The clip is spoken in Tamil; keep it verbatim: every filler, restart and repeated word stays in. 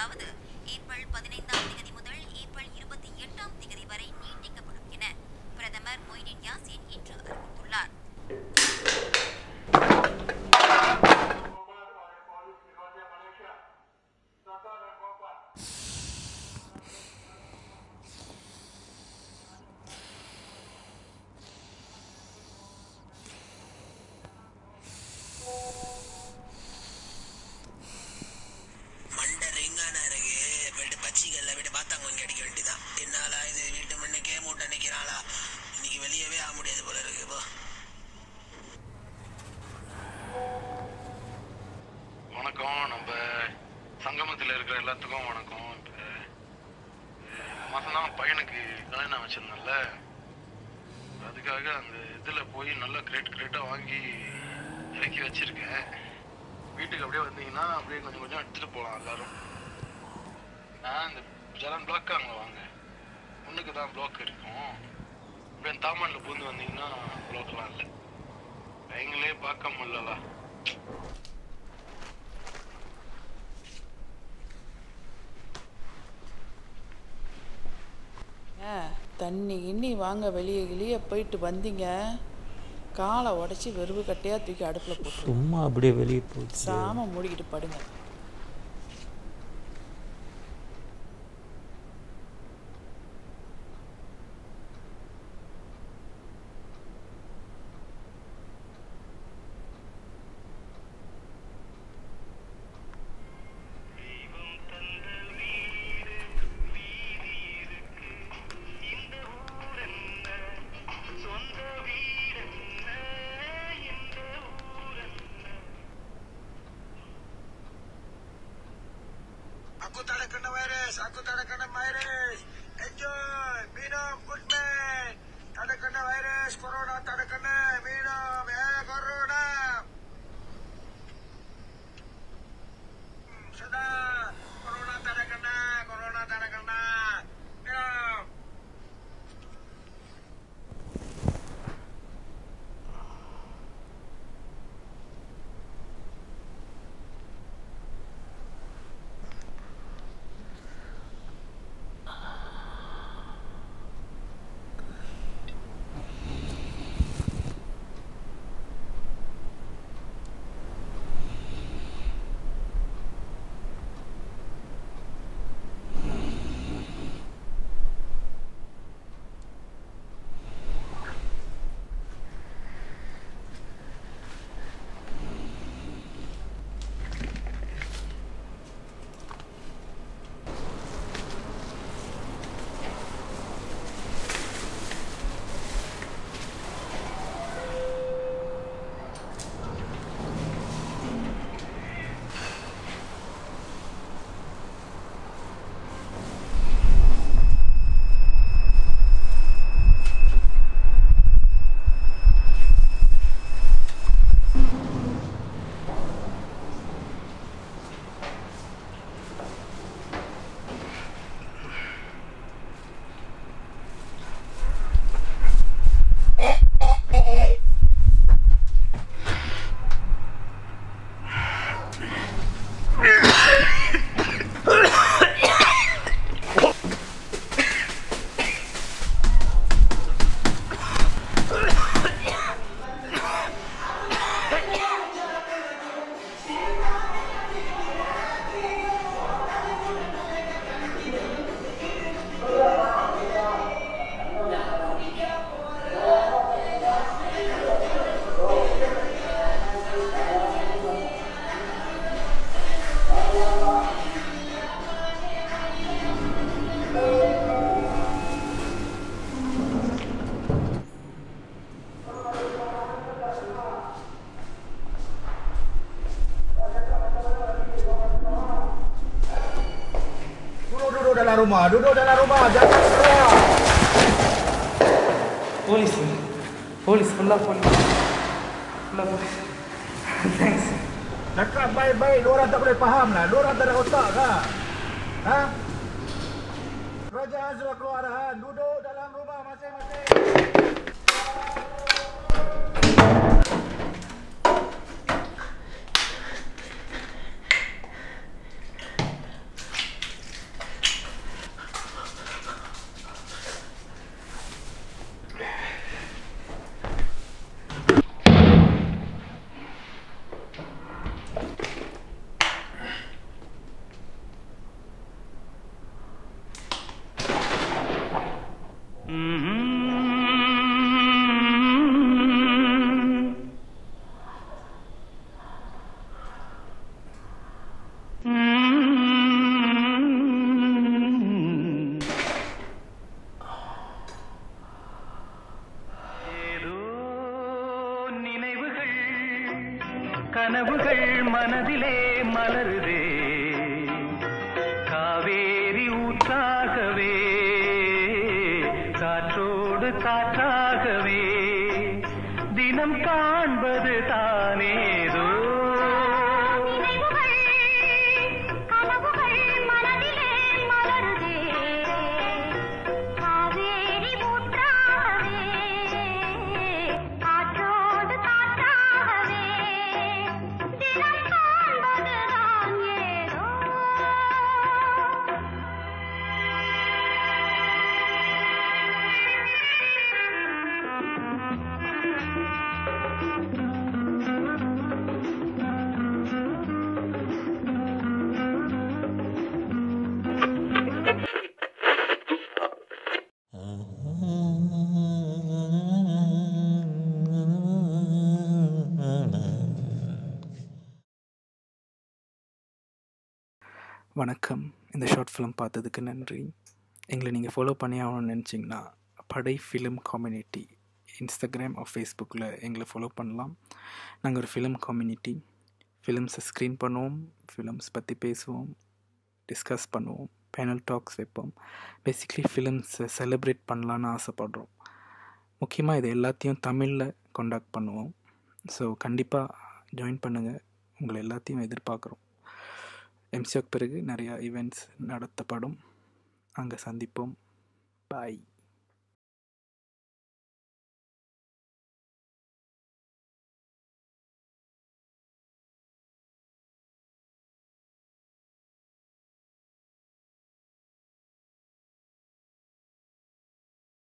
அதாவது ஏப்ரல் பதினைந்தாம் தேதி முதல் ஏப்ரல் இருபத்தி எட்டாம் தேதி வரை நீட்டிக்கப்படும் என பிரதமர் மொய்தீன் யாசின் இன்று அறிவித்துள்ளார். தண்ணி இன்னி வாங்க வெளியே வெளியே போயிட்டு வந்தீங்க, காலை உடச்சி வெறுவு கட்டையாக தூக்கி அடுப்பில் போட்டு சும்மா அப்படியே வெளியே போச்சு. சாம மூடிக்கிட்டு படுங்க. Aku tak ada kena virus, aku tak ada kena virus. Enjoy, minum, good man. Tak ada kena virus, corona tak ada kena. Minum, eh, corona. Hmm, sudah, corona tak ada kena, corona tak ada kena. Minum. Rumah, duduk dalam rumah, jangan keluar. Polis, polis, pulang polis, pulang polis. Thanks. Cakap baik-baik, diorang tak boleh faham lah. Diorang tak ada otak kah? Ha? Kerajaan sudah keluar arahan, duduk dalam rumah masing-masing. கனவுகள் மனதிலே மலருதே காவேரி ஊற்றாகவே காற்றோடு காற்றாகவே தினம் காண்பது தானேதோ வணக்கம். இந்த ஷார்ட் ஃபிலிம் பார்த்ததுக்கு நன்றி. எங்களை நீங்கள் ஃபாலோ பண்ணி ஆகணும்னு நினச்சிங்கன்னா படை ஃபிலிம் கம்யூனிட்டி இன்ஸ்டாகிராம் ஆர் ஃபேஸ்புக்கில் எங்களை ஃபாலோ பண்ணலாம். நாங்கள் ஒரு ஃபிலிம் கம்யூனிட்டி. ஃபிலிம்ஸை ஸ்க்ரீன் பண்ணுவோம், ஃபிலிம்ஸ் பற்றி பேசுவோம், டிஸ்கஸ் பண்ணுவோம், பேனல் டாக்ஸ் வைப்போம். பேசிக்லி ஃபிலிம்ஸை செலிப்ரேட் பண்ணலான்னு ஆசைப்படுறோம். முக்கியமாக இது எல்லாத்தையும் தமிழில் காண்டாக்ட் பண்ணுவோம். ஸோ கண்டிப்பாக ஜாயின் பண்ணுங்கள். உங்களை எல்லாத்தையும் எதிர்பார்க்குறோம். எம்சிக்கு பிறகு நிறையா ஈவெண்ட்ஸ் நடத்தப்படும். அங்கே சந்திப்போம். பாய்.